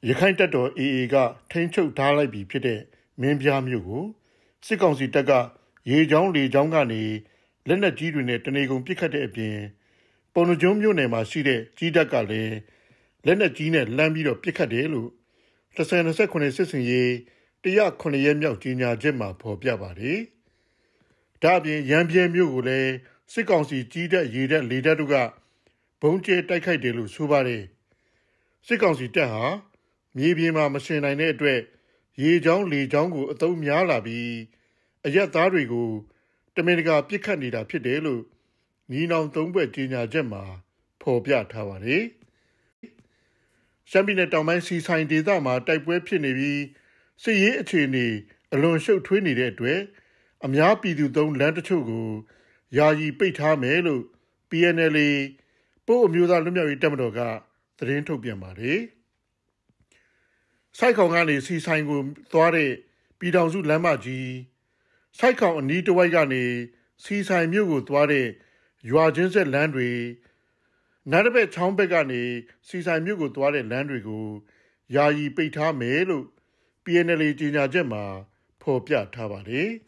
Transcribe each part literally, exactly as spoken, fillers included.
ရခိုင်တပ်တော် အေအေ ကထိန်းချုပ်ထားလိုက်ပြီဖြစ်တဲ့မင်းပြားမြို့ကိုစစ်ကောင်စီတပ်ကရေချောင်းလေချောင်းကနေလက်နက်ကြီးတွေနဲ့တနေကုန်ပစ်ခတ်တဲ့အပြင်ပုံနှကျုံးမြို့နယ်မှာရှိတဲ့ကြီးတပ်ကလည်းလက်နက်ကြီးနဲ့လှမ်းပြီးတော့ပစ်ခတ်တယ်လို့တစ်ဆယ်နှစ်ဆယ်ခုနှစ်စစ်စင်ရေးတရခုနှစ်ရက်မြောက်ကြီးညာချက်မှာဖော်ပြပါတယ်။ဒါအပြင်ရန်ပြဲမြို့ကိုလည်းစစ်ကောင်စီကြီးတပ်ရေတပ်လေတပ်တို့ကဘုံကျဲတိုက်ခိုက်တယ်လို့ဆိုပါတယ်။စစ်ကောင်စီတပ်ဟာမြေပြင်မှာမရှင်နိုင်တဲ့အတွက်ရေချောင်းလေချောင်းကိုအသုံးများလာပြီးအရက်သားတွေကိုတမင်တကာပစ်ခတ်နေတာဖြစ်တယ်လို့ညီနောင်သုံးဘက်ကြီးညာချက်မှာဖော်ပြထားပါတယ်။ရှမ်းပြည်နယ်တောင်ပိုင်းစီဆိုင်ဒေသမှာတိုက်ပွဲဖြစ်နေပြီးစစ်ရေးအခြေအနေအလွန်ရှုပ်ထွေးနေတဲ့အတွက်အများပြည်သူသုံးလမ်းတချို့ကိုယာယီပိတ်ထားမယ်လို့ P N L A ပို့အမျိုးသားလွတ်မြောက်ရေးတပ်မတော်ကသတင်းထုတ်ပြန်ပါတယ်။စိုက်ခေါင်ကနေစီဆိုင်ကိုသွားတဲ့ပြည်ထောင်စုလမ်းမကြီးစိုက်ခေါင်အနီးတစ်ဝိုက်ကနေစီဆိုင်မြို့ကိုသွားတဲ့ရွာချင်းဆက်လမ်းတွေနားတစ်ဘက်ချောင်းဘက်ကနေစီဆိုင်မြို့ကိုသွားတဲ့လမ်းတွေကိုယာယီပိတ်ထားမယ်လို့ P N L A ကြီးညာချက်မှာဖော်ပြထားပါတယ်။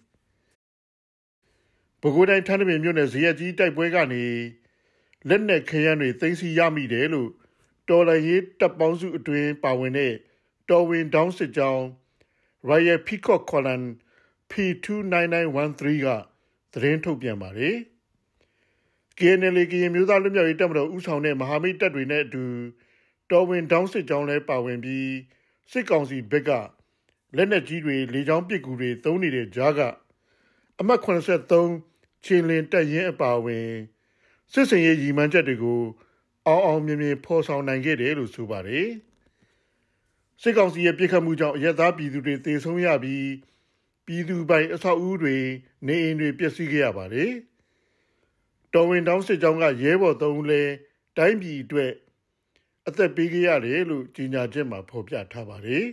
ပဲခူးတိုင်းထန်းတပင်မြို့နယ်ဇရက်ကြီးတိုက်ပွဲကနေလက်နက်ခဲယမ်းတွေသိမ်းဆည်းရမိတယ်လို့တော်လှန်ရေးတပ်ပေါင်းစုအတွင်းပါဝင်တဲ့တော်ဝင်တောင်းစစ်ကြောင်း Royal Peacock Column P two nine nine one three ကသတင်းထုတ်ပြန်ပါတယ်။ K N L A ကရင်မျိုးသားလွတ်မြောက်ရေးတပ်မတော်ဦးဆောင်တဲ့မဟာမိတ်တပ်တွေနဲ့အတူတော်ဝင်တောင်းစစ်ကြောင်းလည်းပါဝင်ပြီးစစ်ကောင်စီဘက်ကလက်နက်ကြီးတွေလေကြောင်းပစ်ကူတွေသုံးနေတဲ့ကြားကအမှတ်၇၃ချင်းလင်းတပ်ရင်းအပါအဝင်စစ်စင်ရေးရည်မှန်းချက်တွေကိုအောင်အောင်မြင်မြင်ဖော်ဆောင်နိုင်ခဲ့တယ်လို့ဆိုပါတယ်။စစ်ကောင်စီရဲ့ပြစ်ခတ်မှုကြောင့်အရက်သားပြည်သူတွေသေဆုံးရပြီးပြည်သူပိုင်အဆောက်အဦတွေနေအိမ်တွေပျက်စီးခဲ့ရပါတယ်။တော်ဝင်တောင်းစစ်ကြောင်းကရဲဘော်သုံးဦးလည်းတိုင်းပြည်အတွက်အသက်ပေးခဲ့ရတယ်လို့ကြီးညာချက်မှာဖော်ပြထားပါတယ်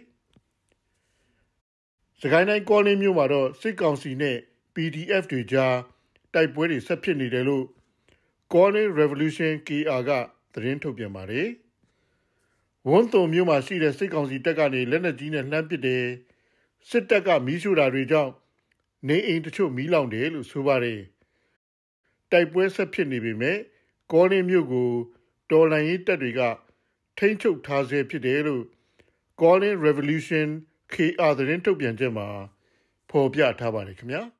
။စကိုင်းတိုင်းကောလင်းမြို့မှာတော့စစ်ကောင်စီနဲ့ P D F တွေကြားတိုက်ပွဲတွေဆက်ဖြစ်နေတယ်လို့ Calling Revolution K R ကသတင်းထုတ်ပြန်ပါတယ်။ဝန်းတုံမြို့မှာရှိတဲ့စစ်ကောင်စီတပ်ကနေလက်နက်ကြီးနဲ့လှမ်းပစ်တယ်စစ်တပ်ကမီးရှို့တာတွေကြောင့်နေအိမ်တချို့မီးလောင်တယ်လို့ဆိုပါတယ်။တိုက်ပွဲဆက်ဖြစ်နေပေမဲ့ကောလင်းမြို့ကိုတော်လှန်ရေးတပ်တွေကထိန်းချုပ်ထားဆဲဖြစ်တယ်လို့ Calling Revolution K R သတင်းထုတ်ပြန်ချက်မှာဖော်ပြထားပါတယ်ခင်ဗျာ။